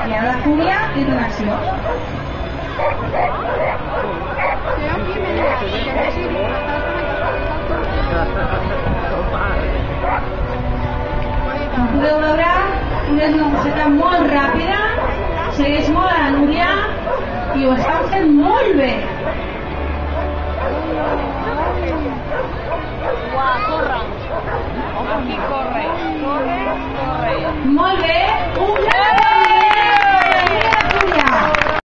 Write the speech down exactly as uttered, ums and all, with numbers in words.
I ara la Júlia i donació. Com podeu veure, una negociació molt ràpida, segueix molt a la Núria i ho estan fent molt bé. Uau, corre! Aquí corre, corre, corre. Molt bé,